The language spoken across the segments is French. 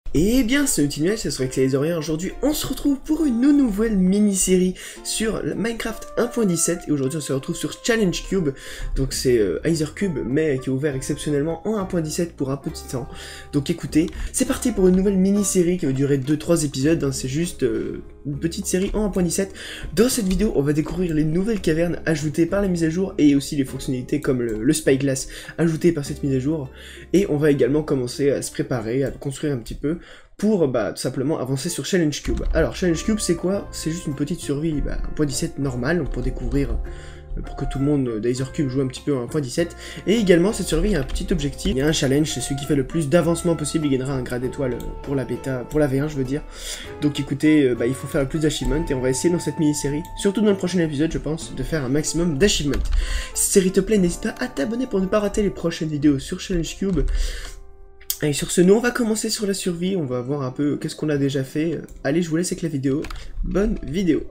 Et bien, c'est Ultimate, c'est vrai que c'est les Oriens. Aujourd'hui, on se retrouve pour une nouvelle mini-série sur Minecraft 1.17. Et aujourd'hui, on se retrouve sur Challenge Cube. Donc, c'est Cube, mais qui est ouvert exceptionnellement en 1.17 pour un petit temps. Donc, écoutez, c'est parti pour une nouvelle mini-série qui va durer 2-3 épisodes. Hein, c'est juste une petite série en 1.17. Dans cette vidéo, on va découvrir les nouvelles cavernes ajoutées par la mise à jour et aussi les fonctionnalités comme le Spyglass ajoutées par cette mise à jour. Et on va également commencer à se préparer, à construire un petit peu pour tout simplement avancer sur Challenge Cube. Alors Challenge Cube c'est quoi? C'est juste une petite survie 1.17 normale, pour découvrir, pour que tout le monde d'Azercube joue un petit peu en 1.17. Et également cette survie il y a un petit objectif, il y a un challenge, c'est celui qui fait le plus d'avancement possible, il gagnera un grade étoile pour la bêta, pour la V1 je veux dire. Donc écoutez, il faut faire le plus d'achievements et on va essayer dans cette mini-série, surtout dans le prochain épisode je pense, de faire un maximum d'achievements. Si cette série te plaît, n'hésite pas à t'abonner pour ne pas rater les prochaines vidéos sur Challenge Cube. Et sur ce, nous on va commencer sur la survie, on va voir un peu qu'est-ce qu'on a déjà fait. Allez, je vous laisse avec la vidéo. Bonne vidéo.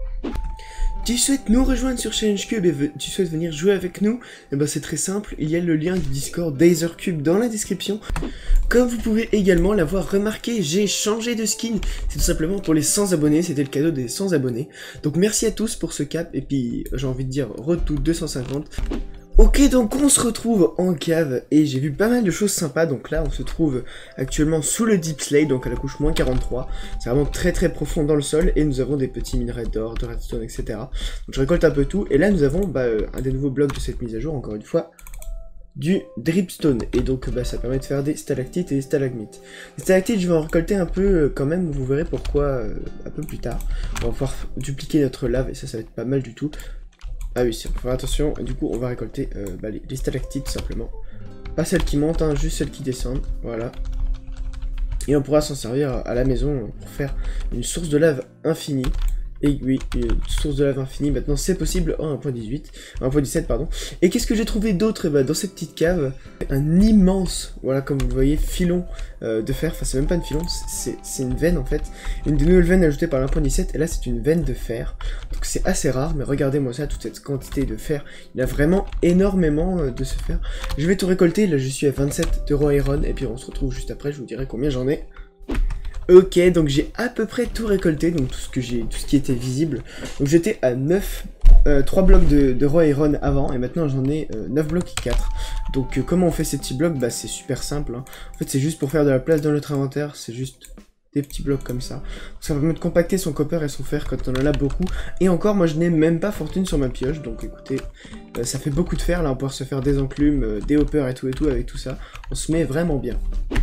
Tu souhaites nous rejoindre sur Challenge Cube et tu souhaites venir jouer avec nous? Eh ben c'est très simple, il y a le lien du Discord d'Azercube dans la description. Comme vous pouvez également l'avoir remarqué, j'ai changé de skin. C'est tout simplement pour les 100 abonnés, c'était le cadeau des 100 abonnés. Donc merci à tous pour ce cap, et puis j'ai envie de dire retour 250. Ok, donc on se retrouve en cave et j'ai vu pas mal de choses sympas. Donc là on se trouve actuellement sous le Deep Slate, donc à la couche moins 43. C'est vraiment très profond dans le sol et nous avons des petits minerais d'or, de redstone, etc. Donc je récolte un peu tout et là nous avons un des nouveaux blocs de cette mise à jour, encore une fois, du dripstone. Et donc ça permet de faire des stalactites et des stalagmites. Les stalactites je vais en récolter un peu quand même, vous verrez pourquoi un peu plus tard. On va pouvoir dupliquer notre lave et ça va être pas mal du tout. Ah oui, il faut faire attention, et du coup on va récolter les stalactites tout simplement. Pas celles qui montent, hein, juste celles qui descendent, voilà. Et on pourra s'en servir à la maison pour faire une source de lave infinie. Et oui, une source de lave infinie, maintenant c'est possible en 1.17 pardon. Et qu'est-ce que j'ai trouvé d'autre? Dans cette petite cave, un immense, voilà comme vous le voyez, filon de fer, enfin c'est même pas une filon, c'est une veine en fait. Une des nouvelles veines ajoutées par l'1.17, et là c'est une veine de fer. Donc c'est assez rare, mais regardez-moi ça, toute cette quantité de fer. Il y a vraiment énormément de ce fer. Je vais tout récolter, là je suis à 27 de raw iron, et puis on se retrouve juste après, je vous dirai combien j'en ai. Ok, donc j'ai à peu près tout récolté, donc tout ce qui était visible. Donc j'étais à 3 blocs de raw iron avant, et maintenant j'en ai 9 blocs et 4. Donc comment on fait ces petits blocs? C'est super simple, hein. En fait c'est juste pour faire de la place dans notre inventaire, c'est juste des petits blocs comme ça. Ça permet de compacter son copper et son fer quand on en a beaucoup. Et encore, moi je n'ai même pas fortune sur ma pioche, donc écoutez, ça fait beaucoup de fer, là on va pouvoir se faire des enclumes, des hoppers et tout avec tout ça. On se met vraiment bien.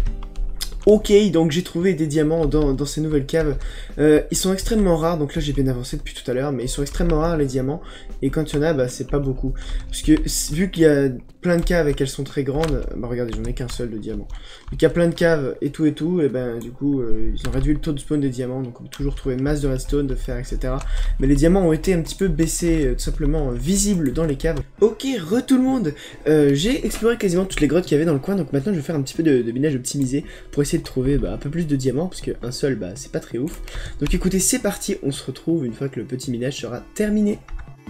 Ok, donc j'ai trouvé des diamants dans ces nouvelles caves. Ils sont extrêmement rares, donc là j'ai bien avancé depuis tout à l'heure, mais ils sont extrêmement rares les diamants, et quand il y en a, c'est pas beaucoup. Parce que vu qu'il y a plein de caves et qu'elles sont très grandes, regardez, j'en ai qu'un seul de diamant. Vu qu'il y a plein de caves et tout, et du coup, ils ont réduit le taux de spawn des diamants, donc on peut toujours trouver masse de redstone, de fer, etc. Mais les diamants ont été un petit peu baissés, tout simplement visibles dans les caves. Ok, tout le monde, j'ai exploré quasiment toutes les grottes qu'il y avait dans le coin, donc maintenant je vais faire un petit peu de minage optimisé pour essayer de trouver un peu plus de diamants, parce qu'un seul c'est pas très ouf. Donc écoutez, c'est parti, on se retrouve une fois que le petit minage sera terminé.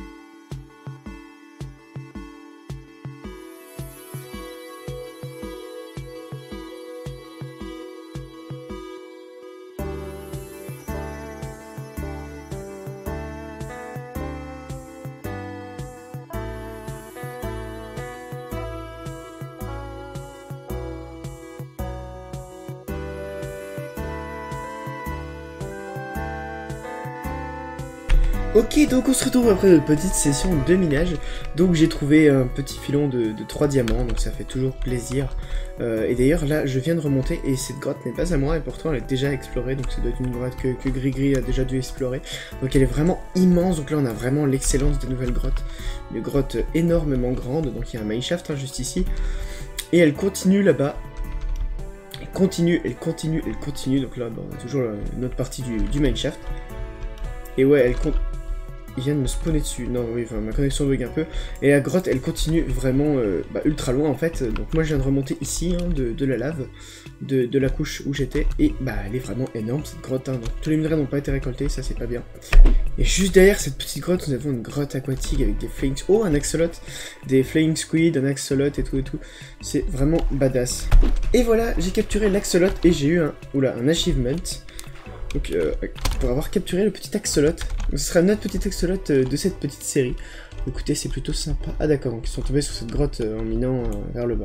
Ok, donc on se retrouve après une petite session de minage. Donc j'ai trouvé un petit filon de 3 diamants, donc ça fait toujours plaisir. Et d'ailleurs là je viens de remonter et cette grotte n'est pas à moi, et pourtant elle est déjà explorée, donc ça doit être une grotte que Grigri a déjà dû explorer. Donc elle est vraiment immense, donc là on a vraiment l'excellence des nouvelles grottes. Une grotte énormément grande, donc il y a un mineshaft juste ici. Et elle continue là-bas. Elle continue, donc là on a toujours une autre partie du mineshaft. Et ouais, elle continue. il vient de me spawner dessus. Non, oui, enfin, ma connexion bug un peu. Et la grotte, elle continue vraiment ultra loin, en fait. Donc moi, je viens de remonter ici, hein, de la lave, de la couche où j'étais. Et bah, elle est vraiment énorme, cette grotte. Hein. Donc, tous les minerais n'ont pas été récoltés, ça, c'est pas bien. Et juste derrière cette petite grotte, nous avons une grotte aquatique avec des flying... Oh, un axolot, des flying squid, un axolot et tout et tout. C'est vraiment badass. Et voilà, j'ai capturé l'axolot et j'ai eu un achievement. Donc, pour avoir capturé le petit axolot. Donc, ce sera notre petit axolot de cette petite série. Écoutez, c'est plutôt sympa. Ah d'accord, donc ils sont tombés sur cette grotte en minant vers le bas.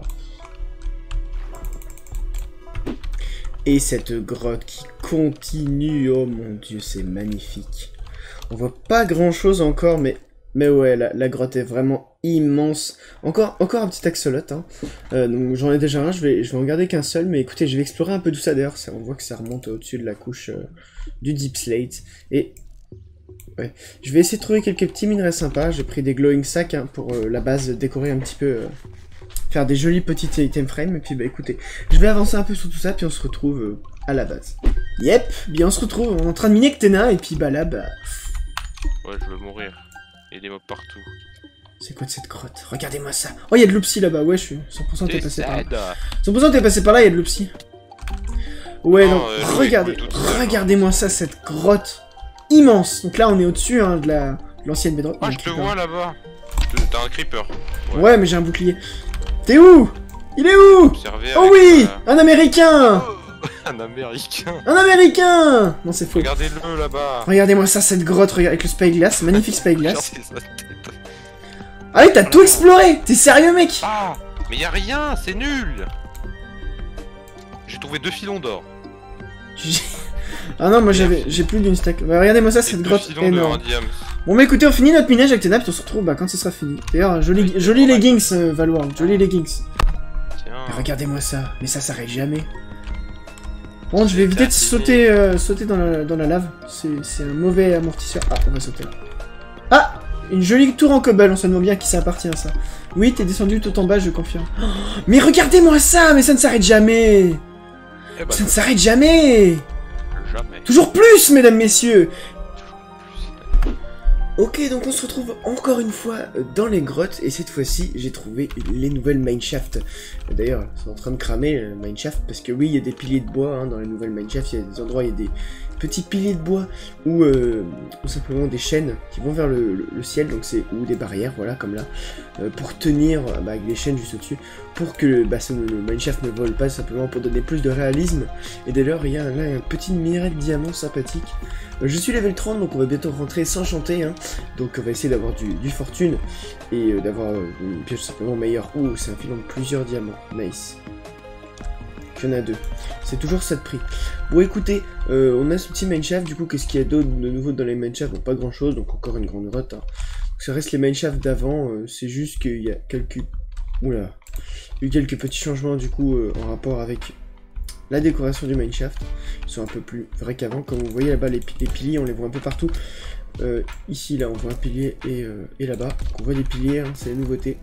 Et cette grotte qui continue, oh mon dieu, c'est magnifique. On voit pas grand chose encore, mais ouais, la grotte est vraiment immense. Encore un petit axolot, hein. Donc j'en ai déjà un, je vais en garder qu'un seul, mais écoutez, je vais explorer un peu tout ça d'ailleurs. On voit que ça remonte au-dessus de la couche du deep slate. Et ouais, je vais essayer de trouver quelques petits minerais sympas. J'ai pris des glowing sacks hein, pour la base, décorer un petit peu, faire des jolis petits item frames. Et puis bah écoutez, je vais avancer un peu sur tout ça, puis on se retrouve à la base. Yep, bien on se retrouve, on est en train de miner avec Tena, et puis bah là, bah... Ouais, je veux mourir. Il y a des mobs partout. C'est quoi de cette grotte? Regardez-moi ça. Oh, il y a de l'oupsie là-bas, ouais, je suis 100% t'es passé par là. 100% t'es passé par là, il y a de l'oupsie. Ouais, non, regardez-moi ça, cette grotte immense. Donc là, on est au-dessus hein, de l'ancienne bedrock. Ah, je te vois là-bas. T'as un creeper. Ouais, mais j'ai un bouclier. T'es où? Il est où? Oh oui, un américain. Un américain. Un américain. Non, c'est faux. Regardez-le là-bas. Regardez-moi ça, cette grotte, regarde, avec le spyglass, magnifique spyglass. Ah oui, t'as tout exploré. T'es sérieux, mec? Ah, mais y a rien, c'est nul. J'ai trouvé 2 filons d'or. Ah non, moi j'ai plus d'une stack. Bah, regardez-moi ça, cette grotte énorme. Bon, bah écoutez, on finit notre minage avec Tena, puis on se retrouve quand ce sera fini. D'ailleurs, joli leggings, Valoir, joli leggings. Regardez-moi ça, mais ça s'arrête jamais. Bon, je vais éviter de sauter dans la lave. C'est un mauvais amortisseur. Ah, on va sauter là. Ah, une jolie tour en cobble, on se demande bien à qui ça appartient ça. Oui, t'es descendu tout en bas, je confirme. Oh, mais regardez-moi ça, mais ça ne s'arrête jamais. Eh ben, ça ne s'arrête jamais. Jamais. Toujours plus, mesdames, messieurs. Ok, donc on se retrouve encore une fois dans les grottes, et cette fois-ci, j'ai trouvé les nouvelles mineshafts. D'ailleurs, c'est en train de cramer le mineshaft, parce que oui, il y a des piliers de bois hein, dans les nouvelles mineshafts, il y a des endroits, il y a des petits piliers de bois, ou simplement des chaînes qui vont vers le ciel, donc c'est ou des barrières, voilà, comme là, pour tenir avec des chaînes juste au-dessus, pour que le mineshaft ne vole pas, simplement pour donner plus de réalisme. Et d'ailleurs, il y a là un petit minerai de diamant sympathique. Je suis level 30, donc on va bientôt rentrer s'enchanter, hein. Donc on va essayer d'avoir du fortune, et d'avoir une pioche simplement meilleure. Ouh, c'est un filon de plusieurs diamants, nice. Il y en a 2, c'est toujours ça de prix. Bon écoutez, on a ce petit mineshaft, du coup qu'est-ce qu'il y a d'autre de nouveau dans les mineshafts? Bon, pas grand chose, donc encore une grande grotte, hein. Ça reste les mineshafts d'avant, c'est juste qu'il y a quelques... Oula, il y a eu quelques petits changements du coup en rapport avec la décoration du mineshaft. Ils sont un peu plus vrais qu'avant, comme vous voyez là-bas les piliers, on les voit un peu partout. Ici là on voit un pilier et là-bas, on voit des piliers, hein, c'est la nouveauté.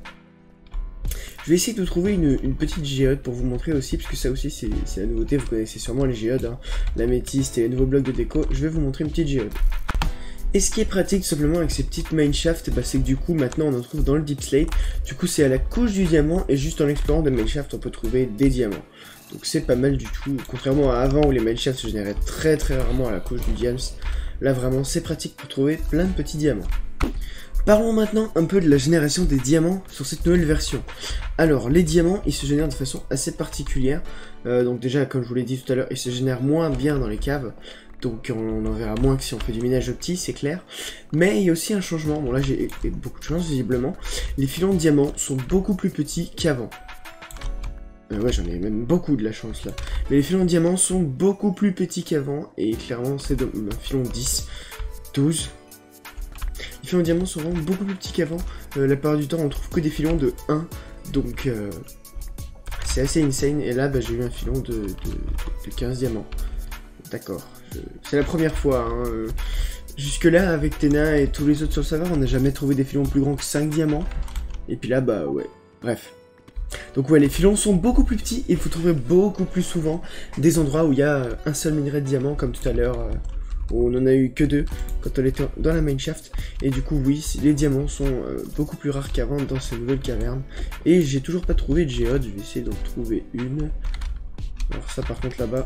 Je vais essayer de trouver une petite géode pour vous montrer aussi, parce que ça aussi c'est la nouveauté, vous connaissez sûrement les géodes, hein, l'améthyste et les nouveaux blocs de déco. Je vais vous montrer une petite géode. Et ce qui est pratique simplement avec ces petites mineshafts, bah, c'est que du coup maintenant on en trouve dans le deep slate. Du coup c'est à la couche du diamant, et juste en explorant des mineshafts on peut trouver des diamants. Donc c'est pas mal du tout, contrairement à avant où les mineshafts se généraient très rarement à la couche du diams. Là vraiment c'est pratique pour trouver plein de petits diamants. Parlons maintenant un peu de la génération des diamants sur cette nouvelle version. Alors les diamants ils se génèrent de façon assez particulière. Donc déjà comme je vous l'ai dit tout à l'heure, ils se génèrent moins bien dans les caves. Donc on en verra moins que si on fait du minage opti, c'est clair. Mais il y a aussi un changement, bon là j'ai beaucoup de chance visiblement. Les filons de diamants sont beaucoup plus petits qu'avant. Ouais, j'en ai même beaucoup de la chance là. Mais les filons de diamants sont beaucoup plus petits qu'avant, et clairement c'est un filon 10, 12. Les filons de diamants sont vraiment beaucoup plus petits qu'avant. La plupart du temps on trouve que des filons de 1, donc c'est assez insane. Et là bah, j'ai eu un filon de 15 diamants. D'accord, c'est la première fois. Hein. Jusque là avec Tena et tous les autres sur le serveur, on n'a jamais trouvé des filons plus grands que 5 diamants. Et puis là bah ouais, bref. Donc ouais, les filons sont beaucoup plus petits, et vous trouverez beaucoup plus souvent des endroits où il y a un seul minerai de diamant, comme tout à l'heure On en a eu que 2 quand on était dans la mineshaft. Et du coup, oui, les diamants sont beaucoup plus rares qu'avant dans ces nouvelles cavernes. Et j'ai toujours pas trouvé de géode, je vais essayer d'en trouver une. Alors ça par contre là-bas,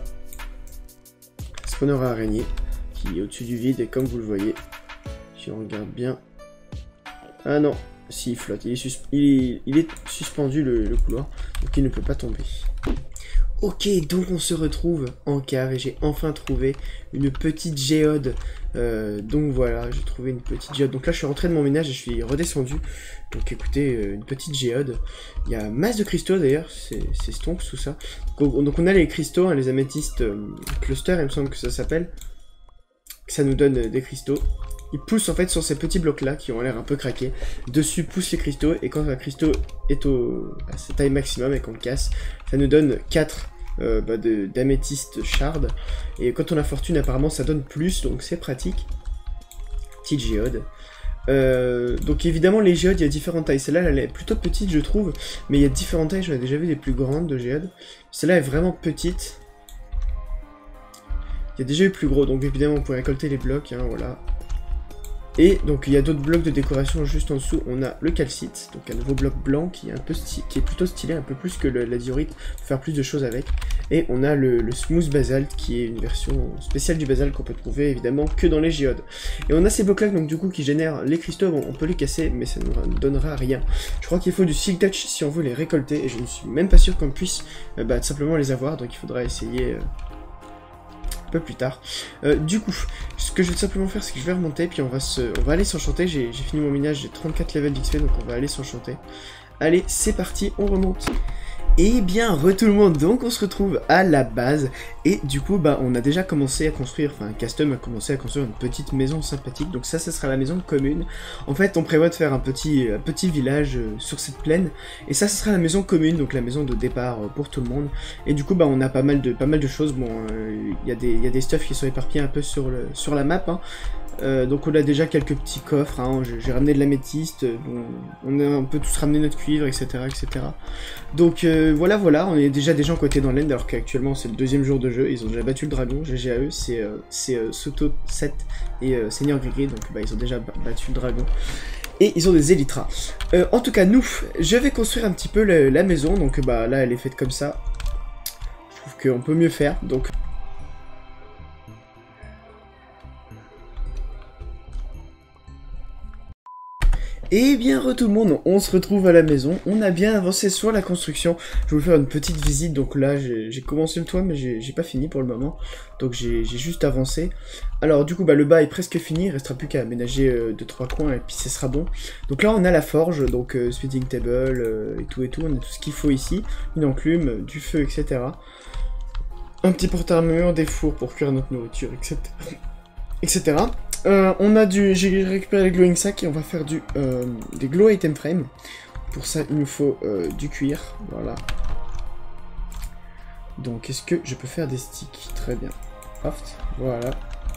spawner à araignée qui est au-dessus du vide et comme vous le voyez, si on regarde bien... Ah non, si il flotte, il est suspendu le couloir, donc il ne peut pas tomber. Ok, donc on se retrouve en cave et j'ai enfin trouvé une petite géode. Donc voilà, j'ai trouvé une petite géode. Donc là je suis rentré de mon ménage et je suis redescendu. Donc écoutez, une petite géode. Il y a masse de cristaux d'ailleurs, c'est stonks tout ça. Donc on a les cristaux, hein, les améthystes cluster, il me semble que ça s'appelle. Ça nous donne des cristaux. Ils poussent en fait sur ces petits blocs là qui ont l'air un peu craqués. Dessus poussent les cristaux et quand un cristaux est à sa taille maximum et qu'on le casse, ça nous donne 4 d'améthyste shard. Et quand on a fortune apparemment ça donne plus, donc c'est pratique. Petite géode. Donc évidemment les géodes il y a différentes tailles. Celle-là elle est plutôt petite je trouve, mais il y a différentes tailles, j'en ai déjà vu des plus grandes de géodes. Celle-là est vraiment petite. Il y a déjà eu plus gros, donc évidemment on peut récolter les blocs, hein, voilà. Et donc il y a d'autres blocs de décoration juste en dessous, on a le calcite, donc un nouveau bloc blanc qui est plutôt stylé, un peu plus que la diorite, pour faire plus de choses avec. Et on a le smooth basalt qui est une version spéciale du basalt qu'on peut trouver évidemment que dans les géodes. Et on a ces blocs là donc du coup qui génèrent les cristaux, bon, on peut les casser mais ça ne nous donnera rien. Je crois qu'il faut du silk touch si on veut les récolter et je ne suis même pas sûr qu'on puisse tout simplement les avoir, donc il faudra essayer... un peu plus tard. Du coup, ce que je vais simplement faire, c'est que je vais remonter, puis on va aller s'enchanter. J'ai fini mon minage, j'ai 34 levels d'XP, donc on va aller s'enchanter. Allez, c'est parti, on remonte. Et bien, tout le monde, donc on se retrouve à la base, et du coup, on a déjà commencé à construire, enfin, Custom a commencé à construire une petite maison sympathique, donc ça sera la maison commune. En fait, on prévoit de faire un petit village sur cette plaine, et ça sera la maison commune, donc la maison de départ pour tout le monde. Et du coup, on a pas mal de choses, bon, il y a des stuffs qui sont éparpillés un peu sur la map, hein. Donc on a déjà quelques petits coffres, hein. J'ai ramené de l'améthyste, on peut tous ramener notre cuivre, etc. etc. Donc voilà, on est déjà des gens côté dans l'end, alors qu'actuellement c'est le 2e jour de jeu, ils ont déjà battu le dragon, GG à eux, c'est Soto 7 et Seigneur Grigri, donc ils ont déjà battu le dragon. Et ils ont des élytras. En tout cas, nous, je vais construire un petit peu la maison, donc là elle est faite comme ça. Je trouve qu'on peut mieux faire, donc... Et bien tout le monde, on se retrouve à la maison, on a bien avancé sur la construction. Je vais vous faire une petite visite, donc là j'ai commencé le toit mais j'ai pas fini pour le moment. Donc j'ai juste avancé. Alors du coup le bas est presque fini, il restera plus qu'à aménager 2-3 coins et puis ce sera bon. Donc là on a la forge, donc speeding table et tout, on a tout ce qu'il faut ici. Une enclume, du feu, etc. Un petit porte-armure, des fours pour cuire notre nourriture, etc. etc. J'ai récupéré les glowing sacs et on va faire des glow item frame. Pour ça, il nous faut du cuir, voilà. Donc, est-ce que je peux faire des sticks? Très bien. Hop, voilà.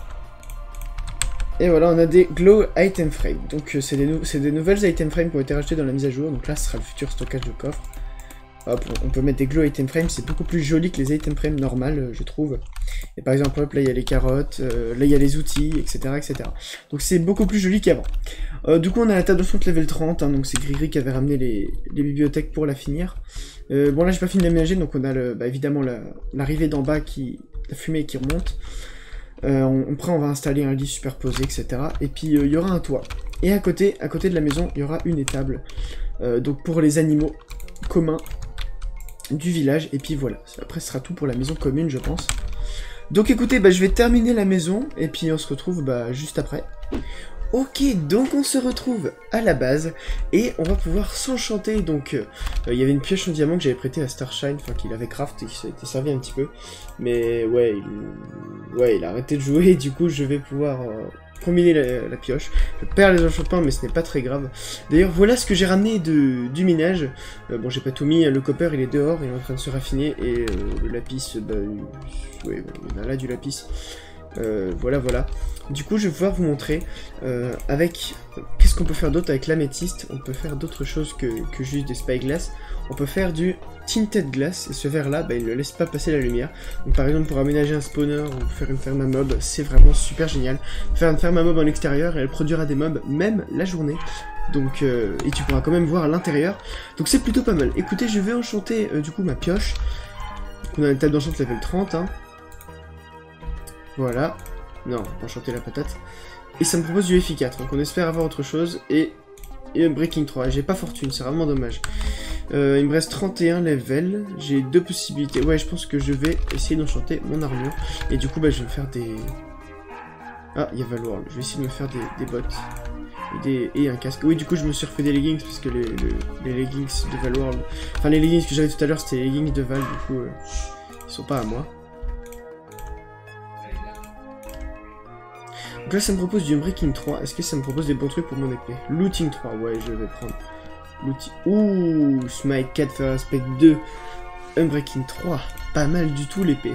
Et voilà, on a des glow item frame. Donc, c'est des nouvelles item frame qui ont été rajetées dans la mise à jour. Donc là, ce sera le futur stockage de coffre. Hop, on peut mettre des glow item frame, c'est beaucoup plus joli que les item frame normales, je trouve. Et par exemple, hop, là il y a les carottes, là il y a les outils, etc. etc. Donc c'est beaucoup plus joli qu'avant. Du coup, on a la table de fonte level 30, hein, donc c'est Grigri qui avait ramené les bibliothèques pour la finir. Bon, là j'ai pas fini d'aménager, donc on a évidemment l'arrivée d'en bas, la fumée qui remonte. Après, on va installer un lit superposé, etc. Et puis il y aura un toit. Et à côté de la maison, il y aura une étable. Donc pour les animaux communs du village, et puis voilà, après ce sera tout pour la maison commune je pense. Donc écoutez, je vais terminer la maison, et puis on se retrouve juste après. Ok, donc on se retrouve à la base, et on va pouvoir s'enchanter, donc il y avait une pioche en diamant que j'avais prêtée à Starshine, enfin qu'il avait craft, et qui s'était servi un petit peu, mais ouais, il a arrêté de jouer, et du coup je vais pouvoir... combiner la pioche. Je perds les enchantements mais ce n'est pas très grave. D'ailleurs voilà ce que j'ai ramené du minage. Bon j'ai pas tout mis, le copper il est dehors, il est en train de se raffiner et le lapis, ouais, il y en a là du lapis. Voilà, voilà. Du coup, je vais pouvoir vous montrer avec... Qu'est-ce qu'on peut faire d'autre avec l'améthyste? On peut faire d'autres choses que juste des spyglass. On peut faire du tinted glass, et ce verre-là, bah, il ne laisse pas passer la lumière. Donc par exemple, pour aménager un spawner ou faire une ferme à mob, c'est vraiment super génial. Faire une ferme à mob en extérieur, et elle produira des mobs même la journée. Donc, et tu pourras quand même voir à l'intérieur. Donc c'est plutôt pas mal. Écoutez, je vais enchanter du coup ma pioche. Donc, on a une table d'enchant level 30, hein. Voilà. Non, enchanter la patate. Et ça me propose du FI4, donc on espère avoir autre chose. Et un Breaking 3. J'ai pas fortune, c'est vraiment dommage. Il me reste 31 level. J'ai 2 possibilités. Ouais, je pense que je vais essayer d'enchanter mon armure. Et du coup, bah, je vais me faire des... Ah, il y a Valworld. Je vais essayer de me faire des bottes. Et un casque. Oui, du coup, je me suis refait des leggings, parce que les leggings de Valworld... Enfin, les leggings que j'avais tout à l'heure, c'était les leggings de Val, du coup, ils sont pas à moi. Donc là, ça me propose du Unbreaking 3. Est-ce que ça me propose des bons trucs pour mon épée? Looting 3, ouais, je vais prendre. Looting... Ouh, Smite 4, Fire Aspect 2. Unbreaking 3. Pas mal du tout, l'épée.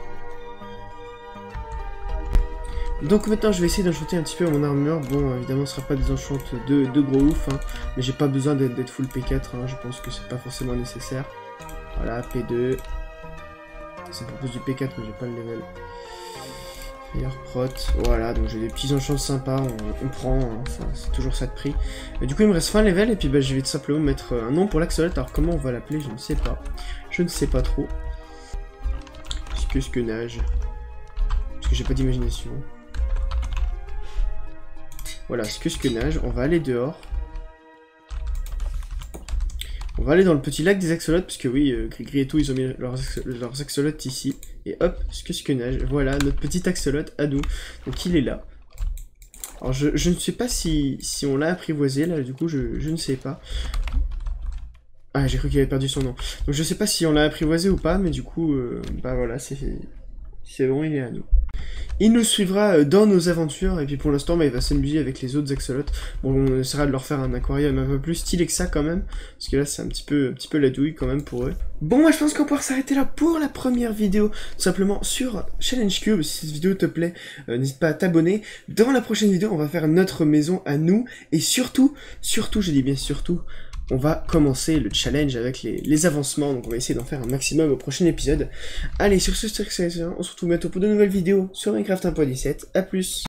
Donc maintenant, je vais essayer d'enchanter un petit peu mon armure. Bon, évidemment, ce sera pas des enchantes de gros ouf, hein, mais j'ai pas besoin d'être full P4, hein, je pense que c'est pas forcément nécessaire. Voilà, P2. Ça me propose du P4, mais j'ai pas le level. Fire prot, voilà, donc j'ai des petits enchants sympas, on prend, hein, c'est toujours ça de prix. Et du coup il me reste fin level, et puis bah, je vais tout simplement mettre un nom pour l'axolotl. Alors comment on va l'appeler, je ne sais pas. Je ne sais pas trop. Que nage. Parce que j'ai pas d'imagination. Voilà, que nage, on va aller dehors. On va aller dans le petit lac des axolotes, parce que oui, Grigri et tout, ils ont mis leurs axolotes ici. Et hop, que nage. Voilà, notre petit axolote à nous. Donc il est là. Alors je ne sais pas si on l'a apprivoisé, là, du coup, je ne sais pas. Ah, j'ai cru qu'il avait perdu son nom. Donc je sais pas si on l'a apprivoisé ou pas, mais du coup, bah voilà, c'est bon, il est à nous. Il nous suivra dans nos aventures, et puis pour l'instant, bah, il va s'amuser avec les autres axolotes. Bon, on essaiera de leur faire un aquarium un peu plus stylé que ça quand même, parce que là, c'est un petit peu la douille quand même pour eux. Bon, moi je pense qu'on va pouvoir s'arrêter là pour la première vidéo, tout simplement sur Challenge Cube. Si cette vidéo te plaît, n'hésite pas à t'abonner. Dans la prochaine vidéo, on va faire notre maison à nous, et surtout, je dis bien surtout, on va commencer le challenge avec les avancements, donc on va essayer d'en faire un maximum au prochain épisode. Allez, sur ce, on se retrouve bientôt pour de nouvelles vidéos sur Minecraft 1.17, à plus.